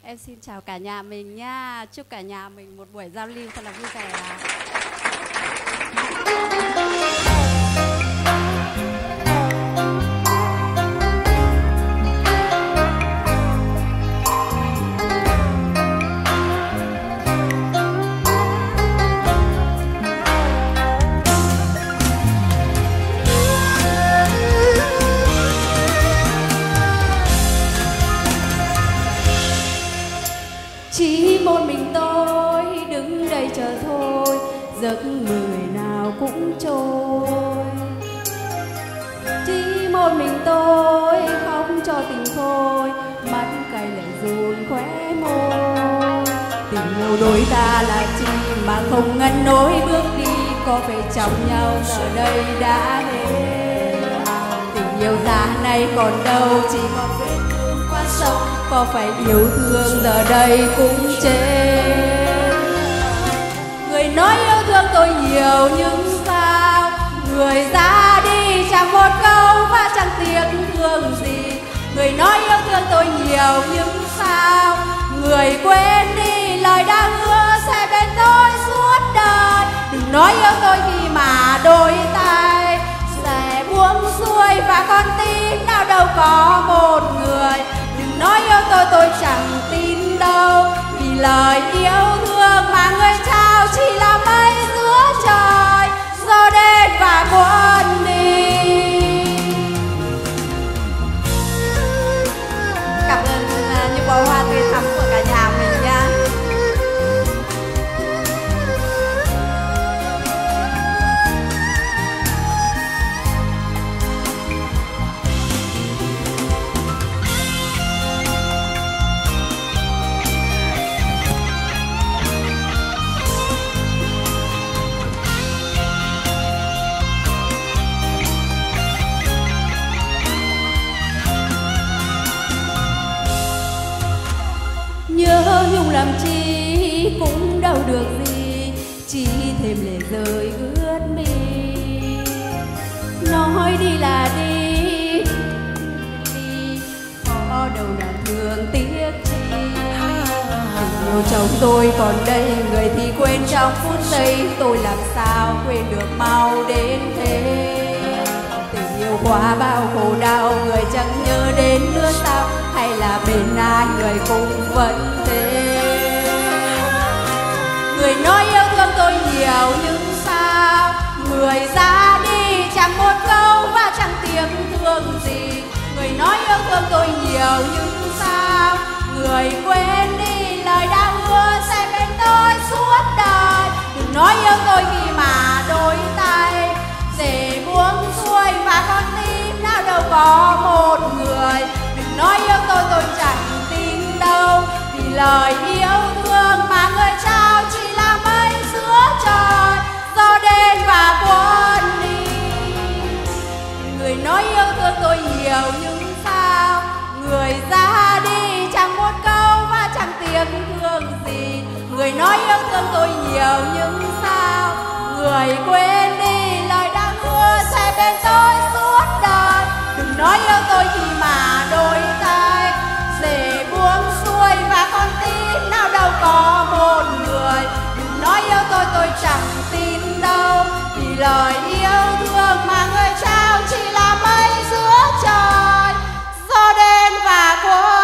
Em xin chào cả nhà mình nha. Chúc cả nhà mình một buổi giao lưu thật là vui vẻ ạ. Chỉ một mình tôi đứng đây chờ thôi, giấc mơ ngày nào cũng trôi. Chỉ một mình tôi khóc cho tình thôi, mắt cay lệ run khóe môi. Tình yêu đôi ta là chi mà không ngăn nối bước đi, có phải trong nhau giờ đây đã hết. Tình yêu già này còn đâu, chỉ còn vết thương qua sông, có phải yêu thương giờ đây cũng chết. Người nói yêu thương tôi nhiều nhưng sao người ra đi chẳng một câu và chẳng tiếng thương gì. Người nói yêu thương tôi nhiều nhưng sao người quên đi lời đã hứa sẽ bên tôi suốt đời. Đừng nói yêu tôi khi mà đôi tay sẽ buông xuôi và con tim nào đâu có một người. Đừng nói yêu tôi chẳng tin đâu, vì lời yêu thương mà người trao chỉ là mây giữa trời, gió đến và cuốn đi. Cảm ơn những bó hoa tươi thắm của cả nhà mình nha. Nhớ nhung làm chi cũng đâu được gì, chỉ thêm lệ rơi ướt mi. Nói đi là đi, đi có đâu nào thương tiếc chi. Tình yêu chồng tôi còn đây, người thì quên trong phút giây, tôi làm sao quên được mau đến thế. Tình yêu quá bao khổ đau, người chẳng nhớ đến nữa sao, hay là bên ai người cũng vẫn thế. Người nói yêu thương tôi nhiều nhưng sao người ra đi chẳng một câu và chẳng tiếng thương gì. Người nói yêu thương tôi nhiều nhưng sao người quên đi lời đã hứa sẽ bên tôi suốt đời. Đừng nói yêu tôi khi mà đôi tay sẽ buông xuôi và con tim nào đâu có một người. Đừng nói yêu tôi chẳng tin đâu, vì lời yêu thương mà người trao chỉ là mây giữa trời, gió đến và cuốn đi. Người nói yêu thương tôi nhiều nhưng sao người ra đi chẳng một câu và chẳng tiếng thương gì. Người nói yêu thương tôi nhiều nhưng sao người quên đi lời đã hứa sẽ bên tôi suốt đời. Đừng nói yêu tôi khi mà đôi tay sẽ buông xuôi và con tim nào đâu có một người. Đừng nói yêu tôi chẳng tin đâu, vì lời yêu thương mà người trao chỉ là mây giữa trời, gió đến và cuốn.